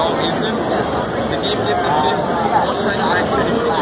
how is it? The game gets up to what kind of action